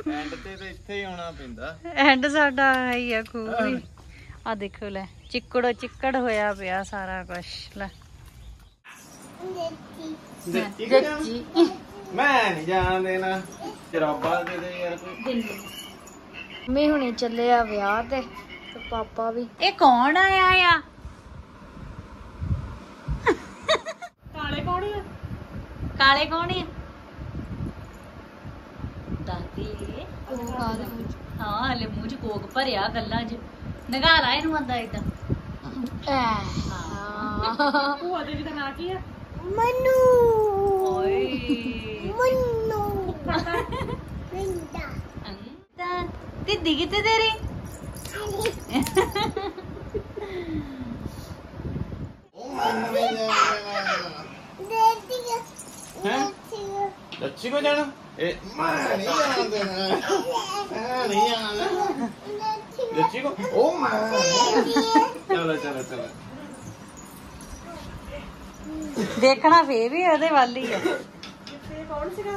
And ते तो इत्थे ही आना पैंदा। एंड साडा है ही है खूब ही। आ देखो ले चिक्कड़ो चिक्कड़ होया पिया सारा कुछ ले। जच्ची मैं नहीं जान देना जराबा दे दे यार कोई। मैं हुणे चले आ विआह ते पापा भी। ए कौन आया या काले कौन है? काले कौन है? दादी हाँ हले मुंह च कोक भरिया गल्लां च नगारा इनू आंदा इदां। भूआ देवी दा नाम की है? मन्नू। ओए मन्नू अंता दीदी किते तेरी? जच्ची को जाना ए नहीं जान देना नहीं जाना जच्ची को ओ चलो चलो चलो देखना फे भी ओदे वाल ही है। कौन सी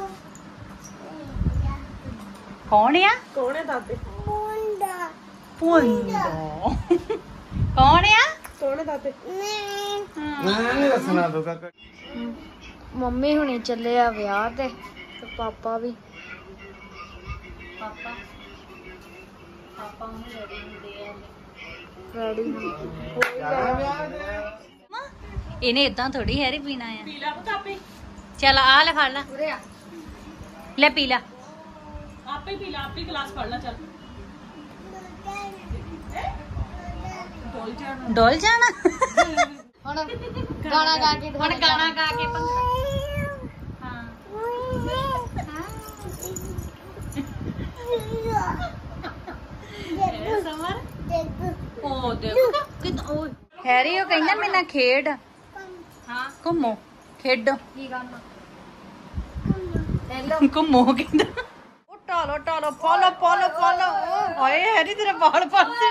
कौन है? कौन है दादे? पुंडा कौन है? कौन है दादे? नहीं दसना दो काका। मम्मी हुणे चले आ विआह ते पापा भी। पापा पापा रेडी इन्हें इदा थोड़ी हैरी पीना है। पीला पुतापे चल आ ले फड़ ला ले पी ला आपे पीला आपे गिलास फड़ ला चल डोल जाना गाना गा के भंगड़ा। हाँ ओ देखो कितना ओ हैरी ओ कहना मेरे ना खेड। हाँ घूमो खेडो घूमो कहना टालो टालो फॉलो फॉलो फॉलो। ओए हैरी तेरे बाल पासे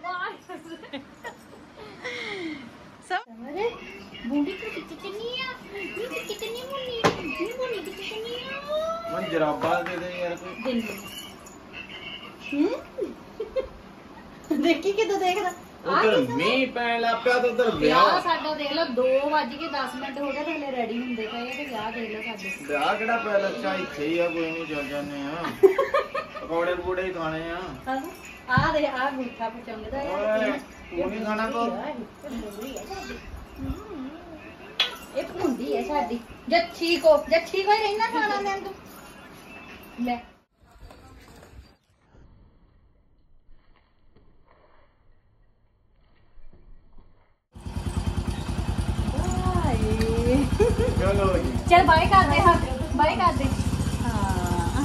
मन जराबा दे दे यार कोई। देखी किदों देखदा उधर मींह पैण लग पिया तो उधर ਵਿਆਹ ਸਾਡਾ ਦੇਖ ਲਓ 2:10 ਹੋ ਗਏ ਤੇ ਹਲੇ ਰੈਡੀ ਹੁੰਦੇ ਪਏ ਤੇ ਵਿਆਹ ਦੇਖ ਲਓ ਸਾਡੇ। ਵਿਆਹ ਕਿਹੜਾ ਪੈਲਸ ਚ ਇੱਥੇ ਹੀ ਆ ਕੋਈ ਨਹੀਂ ਚੱਲ ਜਾਂਦੇ ਆ ਪਕੌੜੇ ਪੂੜੇ ਹੀ ਖਾਣੇ ਆ। ਆ ਦੇ ਆ ਮਿੱਠਾ ਪਚੰਗਦਾ ਓਏ ਤੂੰ ਨਹੀਂ ਖਾਣਾ ਕੋ ਇਹ ਭੁੰਦੀ ਹੈ ਸਾਡੀ ਜੱਛੀ ਕੋ ਹੀ ਰਹਿਣਾ ਖਾਣਾ ਮੈਂ ਤੂੰ ਲੈ। ਚਲੋ ਜੀ चल बाय कर दे। हाँ बाय कर दे। हाँ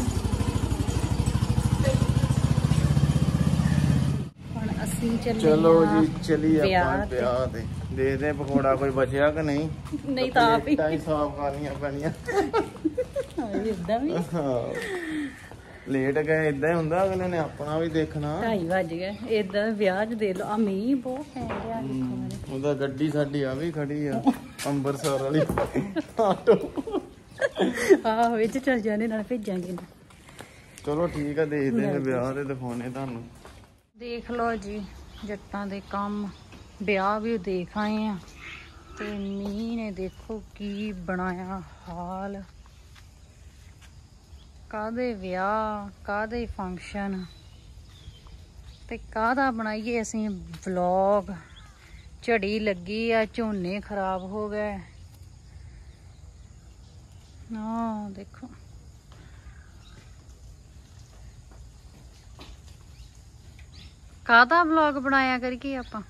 ਹੁਣ ਅਸੀਂ ਚੱਲੇ ਚਲੋ ਆ ਜੀ ਚਲੀ ਵਿਆਹ ਆਪਾਂ ਤੇ। ਵਿਆਹ ਤੇ ਦੇਖਦੇ ਪਕੌੜਾ ਕੋਈ ਬਚਿਆ ਕਿ ਨਹੀਂ। ਨਹੀਂ ਤਾਂ ਆਪ ਹੀ ਤਾਂ ਹੀ ਸਾਫ਼ ਕਰਨੀਆਂ ਪੈਣੀਆਂ। ਇਦਾਂ ਵੀ ਹਾਂ ਲੇਟ ਗਏ ਇਦਾਂ ਹੀ ਹੁੰਦਾ ਅਗਲੇ ਨੇ ਆਪਣਾ ਵੀ ਦੇਖਣਾ। 2:30 ਵੱਜ ਗਏ ਇਦਾਂ ਵਿਆਹ 'ਚ ਦੇਖ ਲਓ ਆ ਮੀਂਹ ਬਹੁਤ ਪੈ ਰਿਹਾ ਦੇਖੋ। ਉਹਦਾ ਗੱਡੀ ਸਾਡੀ ਆ ਵੀ ਖੜੀ ਆ ਅੰਬਰਸਰ ਵਾਲੀ ਆਟੋ। ਆਹੋ ਵਿੱਚ ਚੱਲ ਜਾਣੇ ਨਾਲ ਭੇਜਾਂਗੇ। ਚਲੋ ਠੀਕ ਆ ਦੇਖਦੇ ਹਾਂ ਵਿਆਹ ਤੇ ਦਿਖਾਉਣੇ ਤੁਹਾਨੂੰ। ਦੇਖ ਲਓ ਜੀ ਜੱਟਾਂ ਦੇ ਕੰਮ ਵਿਆਹ ਵੀ ਦੇਖ ਆਏ ਆ ਤੇ ਮੀਂਹ ਨੇ ਦੇਖੋ ਕੀ ਬਣਾਇਆ ਹਾਲ। ਕਾਹਦੇ ਵਿਆਹ ਕਾਹਦੇ ਫੰਕਸ਼ਨ ਤੇ ਕਾਹਦਾ ਬਣਾਈਏ ਅਸੀਂ ਵਲੌਗ। ਝੜੀ ਲੱਗੀ ਆ ਝੋਨੇ ਖਰਾਬ ਹੋ ਗਏ। ਆਹ ਦੇਖੋ ਕਾਹਦਾ ਵਲੌਗ ਬਣਾਇਆ ਕਰੀਏ ਆਪਾਂ।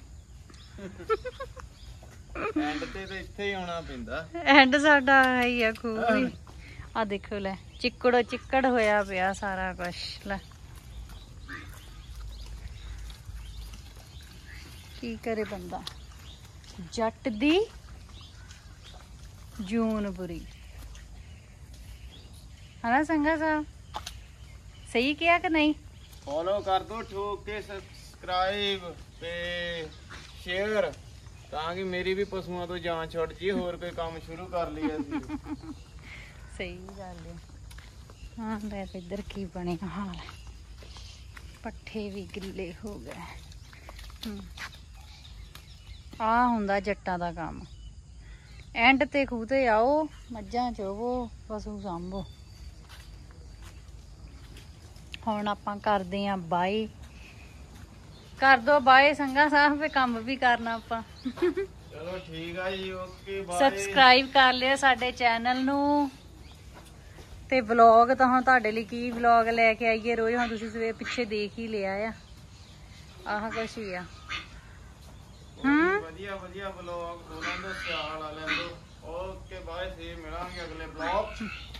ਐਂਡ ਤੇ ਤਾਂ ਇੱਥੇ ਹੀ ਆਉਣਾ ਪੈਂਦਾ। ਐਂਡ ਸਾਡਾ ਹੈ ਹੀ ਆ ਖੂਬ ਹੀ। ਆ ਦੇਖੋ ਲੈ ਚਿੱਕੜੋ ਚਿੱਕੜ ਹੋਇਆ ਪਿਆ ਸਾਰਾ ਕੁਛ ਲੈ। ਕੀ ਕਰੇ ਬੰਦਾ ਜੱਟ ਦੀ ਜੂਨ ਬੁਰੀ है ना संगा साहब? सही किया कि नहीं? फॉलो कर दो ठोक के सब्सक्राइब ते शेयर ताकि मेरी भी पशुओं तो जान छुट जी होर कोई काम शुरू कर लिया। सही गल है। हाँ देख इधर की बने हाल, पट्ठे भी गिले हो गए। आ हुंदा जट्टां दा काम, एंड ते खूह ते आओ, मज्झां चोवो, पशु सांभो। हुण आपां करदे आं बाय। कर दो बाय संगा साहब, पे काम भी करना आपां। चलो ठीक है जी, ओके बाय। सबसक्राइब कर लियो साडे चैनल नूं ते व्लॉग तो हम तुहाडे लई की व्लॉग लैके आईए रोज, हम तुसीं सवेरे पिछे देख ही लिया आ। आह कुछ ही आ। ਵਧੀਆ ਵਧੀਆ ਵਲੌਗ ਬੋਲਾਂ ਦੋ, ਸਿਆਲ ਆ ਲੈਂਦੋ। ਓਕੇ ਬਾਏ, ਫੇਰ ਮਿਲਾਂਗੇ ਅਗਲੇ ਵਲੌਗ।